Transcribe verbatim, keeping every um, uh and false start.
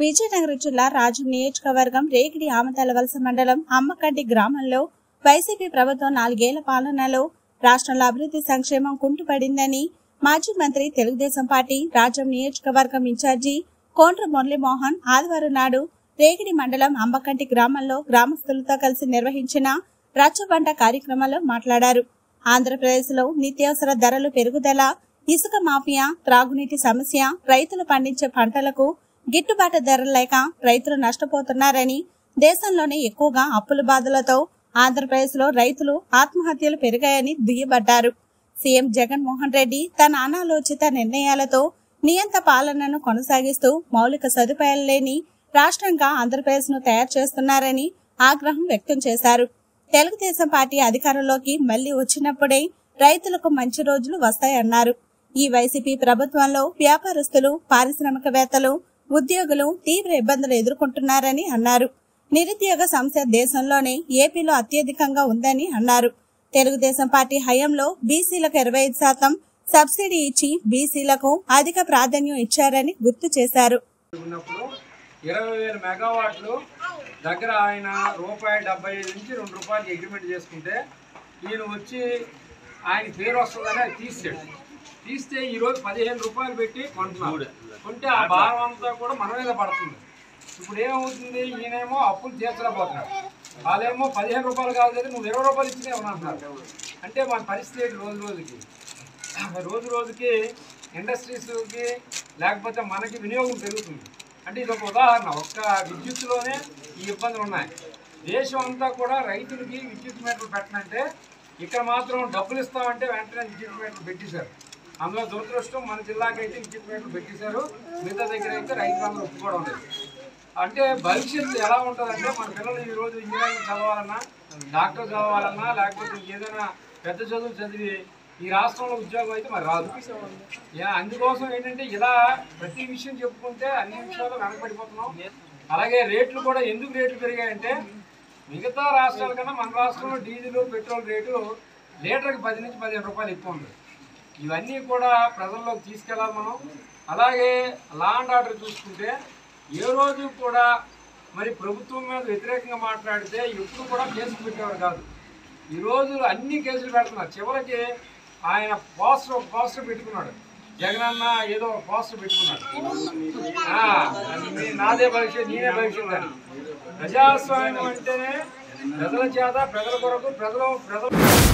విజయనగరం జిల్లా రాజం నియోజకవర్గం రేగిడి ఆమతలవలస మండలం అమ్మకంటి గ్రామంలో వైసీపీ ప్రభుత్వం నాలుగేళ్ల పాలనలో రాష్ట్రంలో అభివృద్ధి సంక్షేమం కుంటుపడిందని మాజీ మంత్రి తెలుగుదేశం పార్టీ రాజం నియోజకవర్గం ఇన్ఛార్జి కోండ్ర మురళీమోహన్ ఆదివారం నాడు రేగిడి మండలం అమ్మకంటి గ్రామంలో గ్రామస్తులతో కలిసి నిర్వహించిన రచ్చబండ కార్యక్రమంలో మాట్లాడారు. ఆంధ్రప్రదేశ్ లో నిత్యావసర ధరలు పెరుగుదల, ఇసుక మాఫియా, త్రాగునీటి సమస్య, రైతులు పండించే పంటలకు గిట్టుబాటు ధరలు లేక రైతులు నష్టపోతున్నారని, దేశంలోనే ఎక్కువగా అప్పుల బాధలతో ఆంధ్రప్రదేశ్ లో రైతులు ఆత్మహత్యలు పెరిగాయని దుయ్యబట్టారు. సీఎం జగన్మోహన్ రెడ్డి తన అనాలోచిత నిర్ణయాలతో నియంత పాలనను కొనసాగిస్తూ మౌలిక సదుపాయాలు లేని రాష్ట్రంగా ఆంధ్రప్రదేశ్ ను తయారు చేస్తున్నారని ఆగ్రహం వ్యక్తం చేశారు. తెలుగుదేశం పార్టీ అధికారంలోకి మళ్లీ వచ్చినప్పుడే రైతులకు మంచి రోజులు వస్తాయన్నారు. ఈ వైసీపీ ప్రభుత్వంలో వ్యాపారస్తులు, పారిశ్రామికవేత్తలు, ఉద్యోగులు తీవ్ర ఇబ్బందులు ఎదుర్కొంటున్నారని అన్నారు. నిరుద్యోగ సమస్య దేశంలోనే ఏపీలో అత్యధికంగా ఉందని అన్నారు. తెలుగుదేశం పార్టీ హయాంలో బీసీలకు ఇరవై ఐదు శాతం సబ్సిడీ ఇచ్చి బీసీలకు అధిక ప్రాధాన్యం ఇచ్చారని గుర్తు చేశారు. ఇరవై వేల మెగావాట్లు దగ్గర ఆయన రూపాయి డెబ్బై ఐదు నుంచి రెండు రూపాయలకి అగ్రిమెంట్ చేసుకుంటే ఈయన వచ్చి ఆయన పేరు వస్తుందని అది తీసాడు. తీస్తే ఈరోజు పదిహేను రూపాయలు పెట్టి కొంటున్నాడు. కొంటే ఆ భారం అంతా కూడా మన మీద పడుతుంది. ఇప్పుడు ఏమవుతుంది, ఈయనేమో అప్పులు తీర్చలేకపోతున్నాడు, వాళ్ళేమో పదిహేను రూపాయలు కాదు కదా నువ్వు ఇరవై రూపాయలు ఇచ్చినే అంటున్నారు. అంటే మన పరిస్థితి రోజు రోజుకి రోజు రోజుకి ఇండస్ట్రీస్కి లేకపోతే మనకి వినియోగం పెరుగుతుంది. అంటే ఇది ఒక ఉదాహరణ. ఒక్క విద్యుత్తులోనే ఈ ఇబ్బందులు ఉన్నాయి. దేశం అంతా కూడా రైతులకి విద్యుత్ మీటర్లు పెట్టనంటే ఇక్కడ మాత్రం డబ్బులు ఇస్తామంటే వెంటనే విద్యుత్ మీటర్లు పెట్టేశారు. అందులో దురదృష్టం మన జిల్లాకి అయితే విద్యుత్ మీటర్లు పెట్టేశారు, మిగతా దగ్గర అయితే రైతులందరూ ఒప్పుకోవడం లేదు. అంటే భవిష్యత్తు ఎలా ఉంటుందంటే మన పిల్లలు ఈరోజు ఇంజనీరింగ్ చదవాలన్నా, డాక్టర్ చదవాలన్నా, లేకపోతే ఏదైనా పెద్ద చదువులు చదివి ఈ రాష్ట్రంలో ఉద్యోగం అయితే మరి రాదు. అందుకోసం ఏంటంటే ఇలా ప్రతి విషయం చెప్పుకుంటే అన్ని విషయాలు వెనకబడిపోతున్నాం. అలాగే రేట్లు కూడా ఎందుకు రేట్లు పెరిగాయంటే మిగతా రాష్ట్రాల కన్నా మన రాష్ట్రంలో డీజిల్, పెట్రోల్ రేటు లీటర్కి పది నుంచి పదిహేను రూపాయలు ఎక్కువ ఉంది. ఇవన్నీ కూడా ప్రజల్లోకి తీసుకెళ్ళాలి మనం. అలాగే లా అండ్ ఆర్డర్ చూసుకుంటే ఏ రోజు కూడా మరి ప్రభుత్వం మీద వ్యతిరేకంగా మాట్లాడితే ఎప్పుడు కూడా కేసులు పెట్టేవారు కాదు. ఈరోజు అన్ని కేసులు పెడుతున్నారు. చివరికి ఆయన పోస్టర్ ఒక పోస్టర్ పెట్టుకున్నాడు, జగనన్న ఏదో పోస్టర్ పెట్టుకున్నాడు, నాదే భవిష్యత్ నేనే భవిష్యత్ అని. ప్రజాస్వామ్యం అంటేనే ప్రజల చేత, ప్రజల కొరకు, ప్రజల ప్రజల